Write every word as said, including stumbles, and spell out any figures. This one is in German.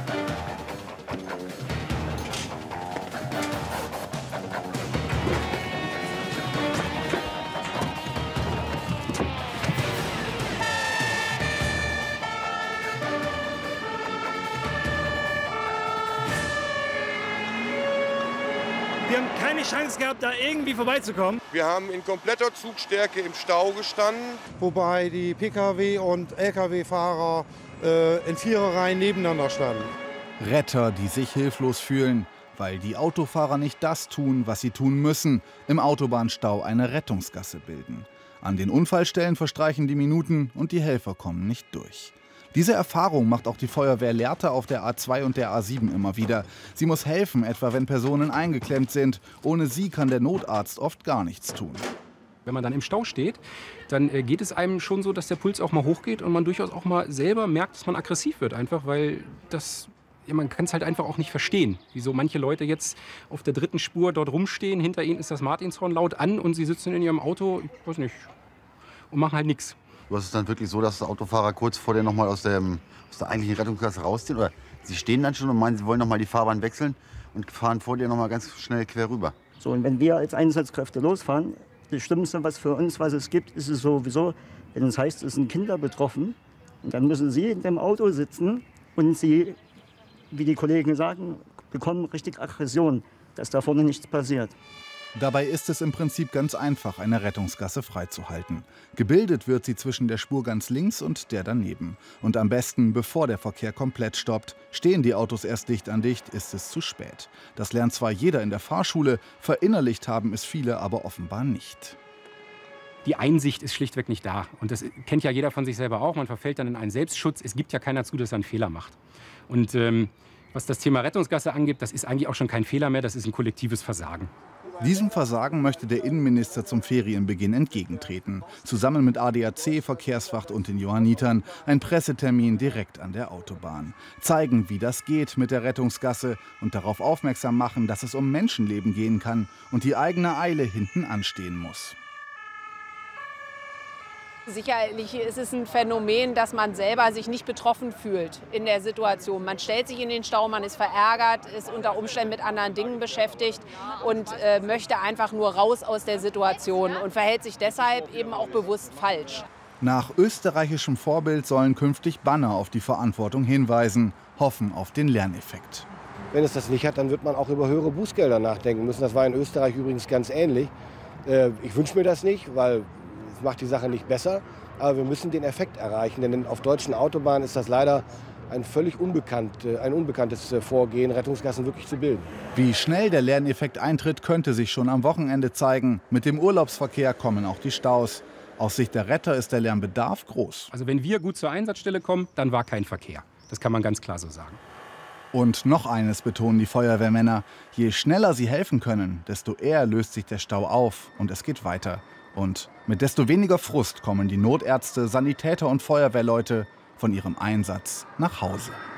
Wir haben keine Chance gehabt, da irgendwie vorbeizukommen. Wir haben in kompletter Zugstärke im Stau gestanden. Wobei die Pkw- und Lkw-Fahrer äh, in Viererreihen nebeneinander standen. Retter, die sich hilflos fühlen, weil die Autofahrer nicht das tun, was sie tun müssen, im Autobahnstau eine Rettungsgasse bilden. An den Unfallstellen verstreichen die Minuten und die Helfer kommen nicht durch. Diese Erfahrung macht auch die Feuerwehr Lehrte auf der A zwei und der A sieben immer wieder. Sie muss helfen, etwa wenn Personen eingeklemmt sind. Ohne sie kann der Notarzt oft gar nichts tun. Wenn man dann im Stau steht, dann äh, geht es einem schon so, dass der Puls auch mal hochgeht und man durchaus auch mal selber merkt, dass man aggressiv wird, einfach weil das, ja, man kann es halt einfach auch nicht verstehen, wieso manche Leute jetzt auf der dritten Spur dort rumstehen, hinter ihnen ist das Martinshorn laut an und sie sitzen in ihrem Auto, ich weiß nicht, und machen halt nichts. Du hast es dann wirklich so, dass die Autofahrer kurz vor dir noch mal aus, dem, aus der eigentlichen Rettungsgasse rausziehen? Oder sie stehen dann schon und meinen, sie wollen noch mal die Fahrbahn wechseln und fahren vor dir noch mal ganz schnell quer rüber? So, und wenn wir als Einsatzkräfte losfahren, das Schlimmste, was für uns, was es gibt, ist es sowieso, wenn es heißt, es sind Kinder betroffen. Und dann müssen sie in dem Auto sitzen und sie, wie die Kollegen sagen, bekommen richtig Aggression, dass da vorne nichts passiert. Dabei ist es im Prinzip ganz einfach, eine Rettungsgasse freizuhalten. Gebildet wird sie zwischen der Spur ganz links und der daneben. Und am besten, bevor der Verkehr komplett stoppt. Stehen die Autos erst dicht an dicht, ist es zu spät. Das lernt zwar jeder in der Fahrschule, verinnerlicht haben es viele aber offenbar nicht. Die Einsicht ist schlichtweg nicht da. Und das kennt ja jeder von sich selber auch. Man verfällt dann in einen Selbstschutz. Es gibt ja keiner zu, dass er einen Fehler macht. Und ähm, was das Thema Rettungsgasse angeht, das ist eigentlich auch schon kein Fehler mehr. Das ist ein kollektives Versagen. Diesem Versagen möchte der Innenminister zum Ferienbeginn entgegentreten. Zusammen mit A D A C, Verkehrswacht und den Johannitern ein Pressetermin direkt an der Autobahn. Zeigen, wie das geht mit der Rettungsgasse und darauf aufmerksam machen, dass es um Menschenleben gehen kann und die eigene Eile hinten anstehen muss. Sicherlich ist es ein Phänomen, dass man selber sich nicht betroffen fühlt in der Situation. Man stellt sich in den Stau, man ist verärgert, ist unter Umständen mit anderen Dingen beschäftigt und äh, möchte einfach nur raus aus der Situation und verhält sich deshalb eben auch bewusst falsch. Nach österreichischem Vorbild sollen künftig Banner auf die Verantwortung hinweisen, hoffen auf den Lerneffekt. Wenn es das nicht hat, dann wird man auch über höhere Bußgelder nachdenken müssen. Das war in Österreich übrigens ganz ähnlich. Äh, ich wünsche mir das nicht, weil das macht die Sache nicht besser, aber wir müssen den Effekt erreichen, denn auf deutschen Autobahnen ist das leider ein völlig unbekannt, ein unbekanntes Vorgehen, Rettungsgassen wirklich zu bilden. Wie schnell der Lerneffekt eintritt, könnte sich schon am Wochenende zeigen. Mit dem Urlaubsverkehr kommen auch die Staus. Aus Sicht der Retter ist der Lärmbedarf groß. Also wenn wir gut zur Einsatzstelle kommen, dann war kein Verkehr. Das kann man ganz klar so sagen. Und noch eines betonen die Feuerwehrmänner: Je schneller sie helfen können, desto eher löst sich der Stau auf und es geht weiter. Und mit desto weniger Frust kommen die Notärzte, Sanitäter und Feuerwehrleute von ihrem Einsatz nach Hause.